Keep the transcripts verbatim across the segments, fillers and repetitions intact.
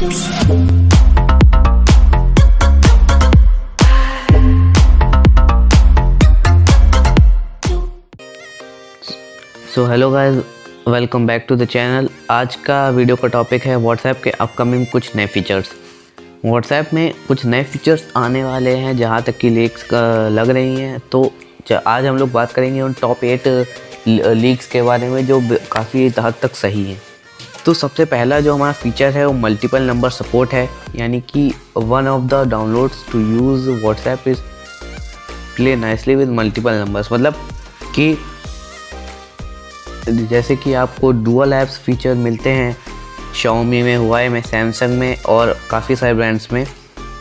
So hello guys, welcome back to the channel. आज का video का टॉपिक है व्हाट्सएप के अपकमिंग कुछ नए फीचर्स। व्हाट्सएप में कुछ नए फीचर्स आने वाले हैं जहां तक कि लीक्स लग रही हैं। तो आज हम लोग बात करेंगे उन टॉप एट लीक्स के बारे में जो काफ़ी हद तक सही हैं। तो सबसे पहला जो हमारा फीचर है वो मल्टीपल नंबर सपोर्ट है, यानी कि one of the downloads to use WhatsApp is play nicely with multiple numbers. मतलब कि जैसे कि आपको डुअल ऐप्स फीचर मिलते हैं Xiaomi में, हुआई में, सैमसंग में और काफ़ी सारे ब्रांड्स में,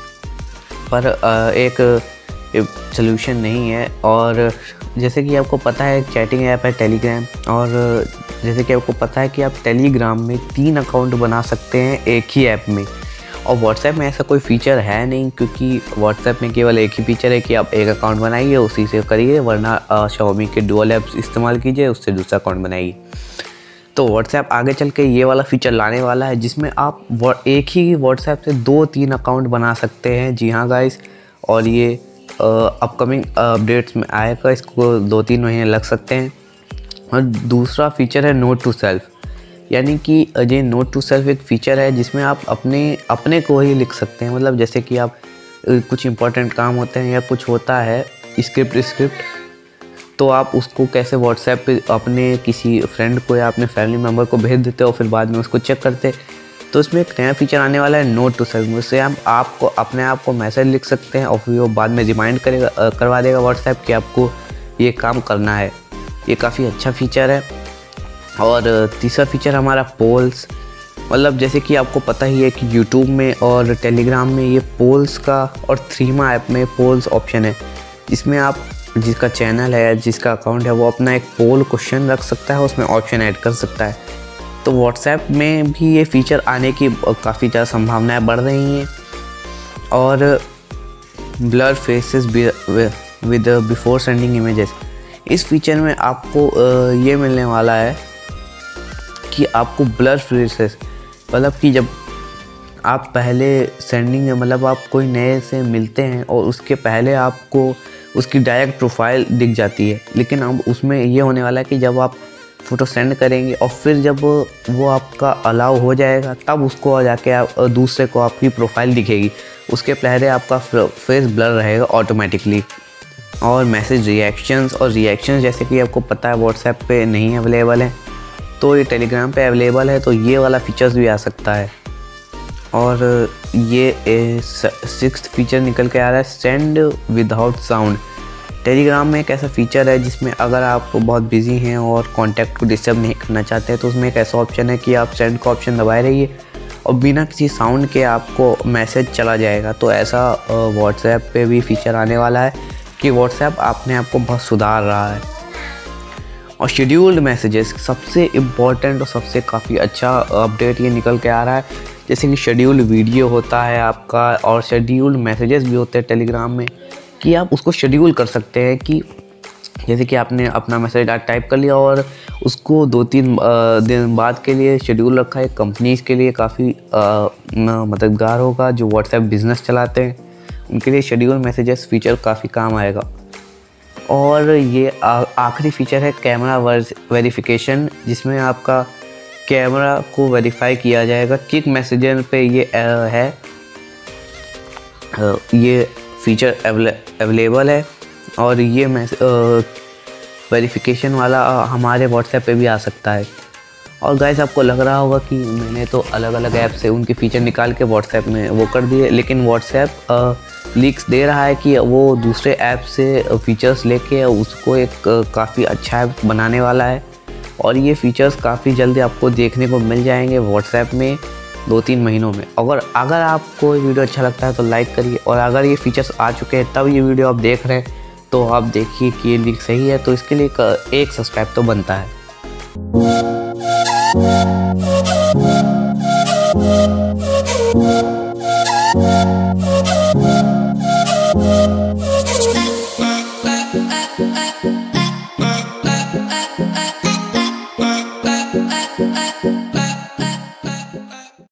पर एक सलूशन नहीं है। और जैसे कि आपको पता है चैटिंग ऐप है टेलीग्राम, और जैसे कि आपको पता है कि आप टेलीग्राम में तीन अकाउंट बना सकते हैं एक ही ऐप में, और व्हाट्सएप में ऐसा कोई फीचर है नहीं, क्योंकि व्हाट्सएप में केवल एक ही फीचर है कि आप एक अकाउंट बनाइए उसी से करिए, वरना Xiaomi के डुअल ऐप्स इस्तेमाल कीजिए उससे दूसरा अकाउंट बनाइए। तो व्हाट्सएप आगे चल के ये वाला फीचर लाने वाला है जिसमें आप एक ही व्हाट्सएप से दो तीन अकाउंट बना सकते हैं। जी हाँ गाइस, और ये अपकमिंग अपडेट्स में आएगा, इसको दो तीन महीने लग सकते हैं। और दूसरा फीचर है नोट टू सेल्फ, यानी कि ये नोट टू सेल्फ एक फ़ीचर है जिसमें आप अपने अपने को ही लिख सकते हैं। मतलब जैसे कि आप कुछ इंपॉर्टेंट काम होते हैं या कुछ होता है स्क्रिप्ट स्क्रिप्ट तो आप उसको कैसे व्हाट्सएप पे अपने किसी फ्रेंड को या अपने फैमिली मेम्बर को भेज देते हो, फिर बाद में उसको चेक करते। तो इसमें एक नया फीचर आने वाला है नोट टू सेल्फ, उससे हम आपको अपने आप को मैसेज लिख सकते हैं और फिर वो बाद में रिमाइंड करेगा करवा देगा व्हाट्सएप कि आपको ये काम करना है। ये काफ़ी अच्छा फीचर है। और तीसरा फीचर हमारा पोल्स, मतलब जैसे कि आपको पता ही है कि यूट्यूब में और टेलीग्राम में ये पोल्स का, और थ्रीमा ऐप में पोल्स ऑप्शन है, जिसमें आप जिसका चैनल है, जिसका अकाउंट है, वो अपना एक पोल क्वेश्चन रख सकता है, उसमें ऑप्शन ऐड कर सकता है। तो व्हाट्सएप में भी ये फीचर आने की काफ़ी ज़्यादा संभावनाएं बढ़ रही हैं। और blur faces with before sending images, इस फीचर में आपको ये मिलने वाला है कि आपको ब्लर फेसेस, मतलब कि जब आप पहले सेंडिंग में, मतलब आप कोई नए से मिलते हैं और उसके पहले आपको उसकी डायरेक्ट प्रोफाइल दिख जाती है, लेकिन अब उसमें ये होने वाला है कि जब आप फ़ोटो सेंड करेंगे और फिर जब वो आपका अलाउ हो जाएगा तब उसको जाके आप दूसरे को आपकी प्रोफाइल दिखेगी, उसके पहले आपका फेस ब्लर रहेगा ऑटोमेटिकली। और मैसेज रिएक्शंस, और रिएक्शंस जैसे कि आपको पता है व्हाट्सएप पे नहीं अवेलेबल है, तो ये टेलीग्राम पे अवेलेबल है, तो ये वाला फीचर्स भी आ सकता है। और ये सिक्स्थ फीचर निकल के आ रहा है सेंड विदाउट साउंड। टेलीग्राम में एक ऐसा फीचर है जिसमें अगर आप बहुत बिजी हैं और कॉन्टैक्ट को डिस्टर्ब नहीं करना चाहते हैं, तो उसमें एक ऐसा ऑप्शन है कि आप सेंड का ऑप्शन दबाए रहिए और बिना किसी साउंड के आपको मैसेज चला जाएगा। तो ऐसा व्हाट्सएप पे भी फीचर आने वाला है कि व्हाट्सएप अपने आप को बहुत सुधार रहा है। और शेड्यूल्ड मैसेजेस सबसे इम्पॉर्टेंट और सबसे काफ़ी अच्छा अपडेट ये निकल के आ रहा है। जैसे कि शेड्यूल्ड वीडियो होता है आपका, और शेड्यूल्ड मैसेजेस भी होते हैं टेलीग्राम में, कि आप उसको शेड्यूल कर सकते हैं कि जैसे कि आपने अपना मैसेज आज टाइप कर लिया और उसको दो तीन दिन बाद के लिए शेड्यूल रखा है। कंपनीज़ के लिए काफ़ी मददगार होगा, जो व्हाट्सएप बिज़नेस चलाते हैं उनके लिए शेड्यूल मैसेजेस फीचर काफ़ी काम आएगा। और ये आखिरी फीचर है कैमरा वेरिफिकेशन, जिसमें आपका कैमरा को वेरीफाई किया जाएगा। किक मैसेजर पे ये है, ये फीचर अवेलेबल है, और ये वेरिफिकेशन वाला हमारे व्हाट्सएप पे भी आ सकता है। और गाइस, आपको लग रहा होगा कि मैंने तो अलग अलग ऐप से उनके फीचर निकाल के व्हाट्सएप में वो कर दिए, लेकिन व्हाट्सएप लीक्स दे रहा है कि वो दूसरे ऐप से फीचर्स लेके उसको एक काफ़ी अच्छा ऐप बनाने वाला है, और ये फीचर्स काफ़ी जल्दी आपको देखने को मिल जाएंगे व्हाट्सएप में दो तीन महीनों में। अगर अगर आपको ये वीडियो अच्छा लगता है तो लाइक करिए, और अगर ये फीचर्स आ चुके हैं तब ये वीडियो आप देख रहे हैं तो आप देखिए कि ये लीक सही है, तो इसके लिए एक सब्सक्राइब तो बनता है।